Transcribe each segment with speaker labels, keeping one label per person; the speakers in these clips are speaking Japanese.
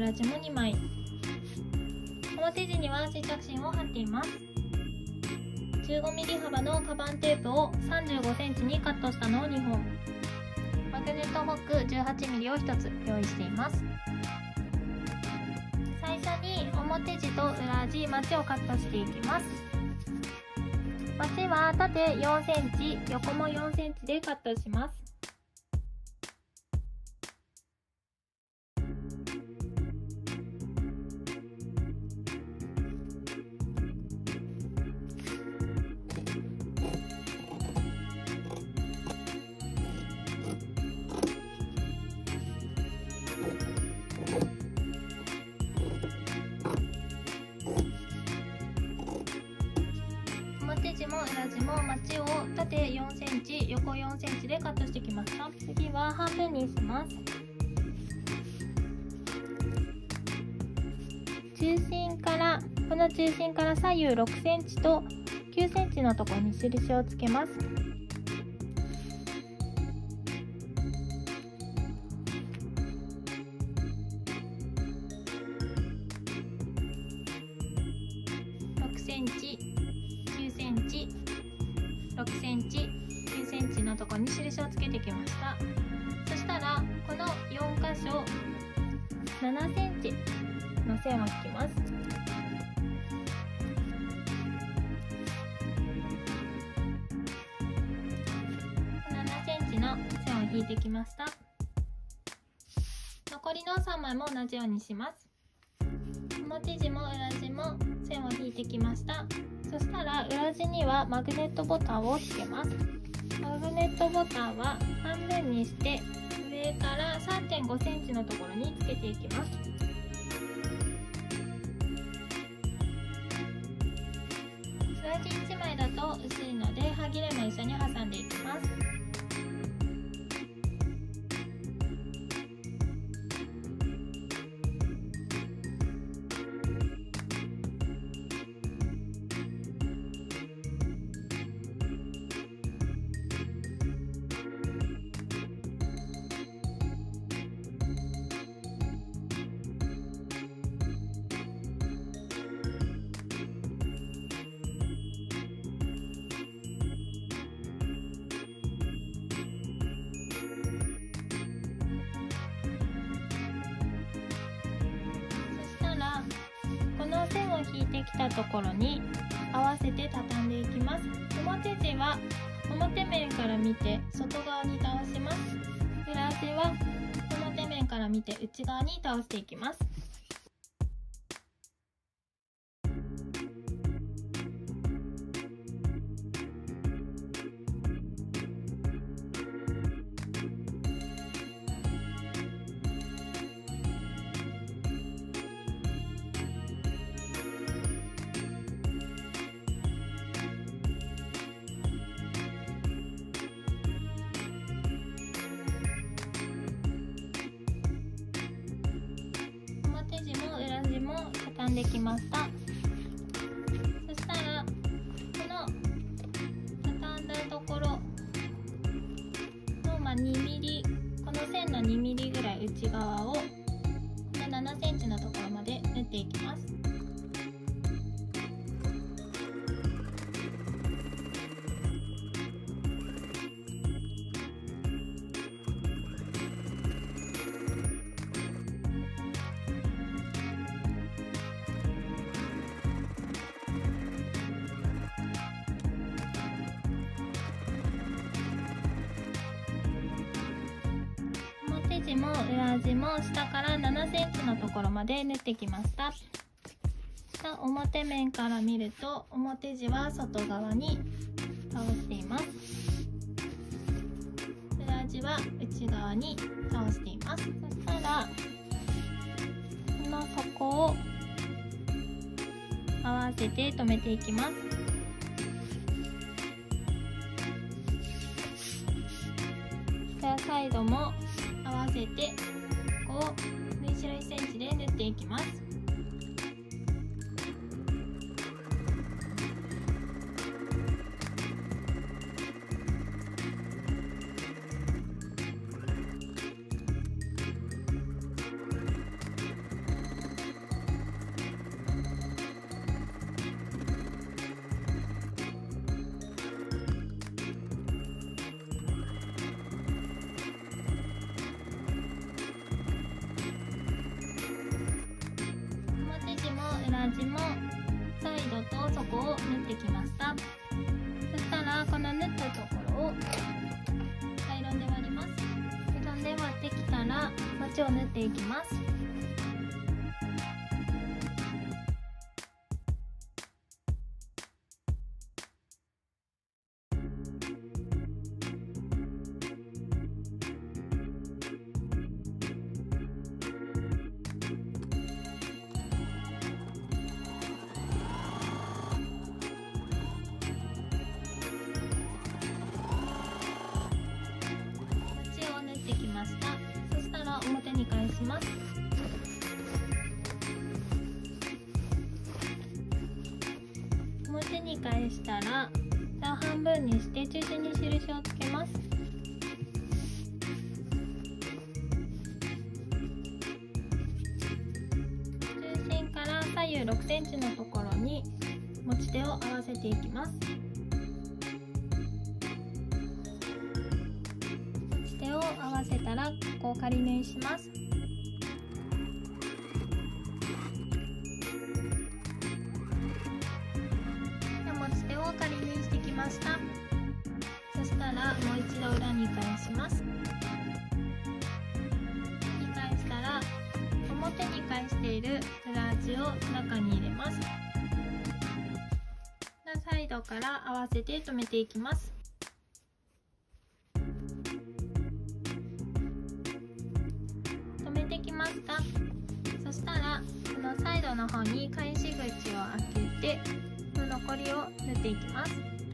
Speaker 1: 裏地も2枚。表地には接着芯を貼っています。15mm 幅のカバンテープを 35cm にカットしたのを2本、マグネットホック 18mm を1つ用意しています。最初に表地と裏地、まちをカットしていきます。まちは縦 4cm、横も 4cm でカットします。表地も裏地もまちを縦 4cm、横 4cm でカットしてきました。次は半分にします。この中心から左右 6cm と 9cm のところに印をつけます。6cm、9cm、6cm、9cm のところに印をつけてきました。そしたらこの4箇所 7cm の線を引きます。7cm の線を引いてきました。残りの3枚も同じようにします。表地も裏地も線を引いてきました。そしたら裏地にはマグネットボタンをつけます。マグネットボタンは半分にして上から 3.5cm のところにつけていきます。裏地1枚だと薄いので歯切れも一緒に挟んでいきます。線を引いてきたところに合わせて畳んでいきます。表地は表面から見て外側に倒します。裏地は表面から見て内側に倒していきます。畳んできました。そしたらこの畳んだところの、2mm、この線の 2mm ぐらい内側をこの 7cm のところまで縫っていきます。表地も裏地も下から 7cm のところまで縫ってきました。表面から見ると表地は外側に倒しています。裏地は内側に倒しています。そしたらこの底を合わせて留めていきます。サイドも合わせてこう縫い代 1cm で縫っていきます。 裏地もサイドと底を縫ってきました。そしたらこの縫ったところをアイロンで割ります。アイロンで割ってきたらこっちを縫っていきます。そしたら表に返します。表に返したら半分にして中心に印をつけます。中心から左右6センチのところに持ち手を合わせていきます。合わせたらここを仮縫いします。持ち手を仮縫いしてきました。そしたらもう一度裏に返します。裏に返したら表に返している裏地を中に入れます。サイドから合わせて留めていきます。そしたらこのサイドの方に返し口を開けてこの残りを縫っていきます。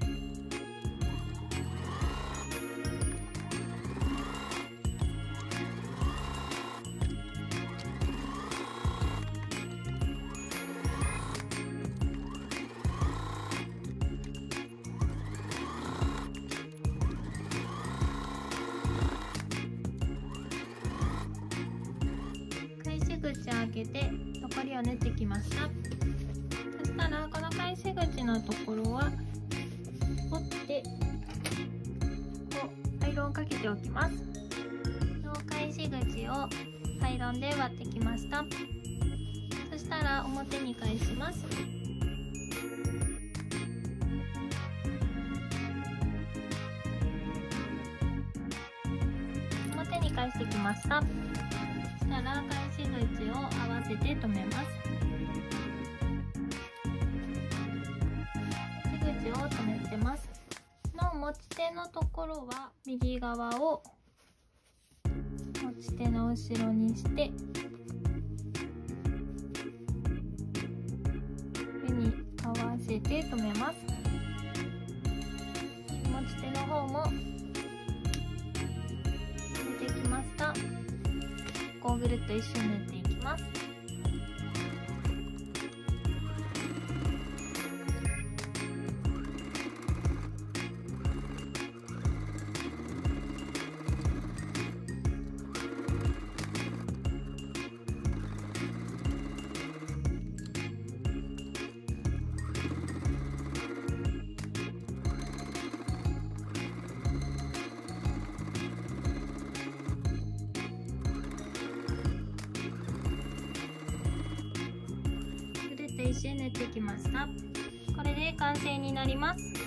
Speaker 1: 口を開けて残りを縫ってきました。そしたらこの返し口のところは折ってアイロンをかけておきます。この返し口をアイロンで割ってきました。そしたら表に返します。表に返してきました。そしたら返し口を合わせて留めます。返し口を留めてます。の持ち手のところは右側を持ち手の後ろにして上に合わせて留めます。持ち手の方も留めてきました。こうぐるっと一周縫っていきます。一周縫ってきました。これで完成になります。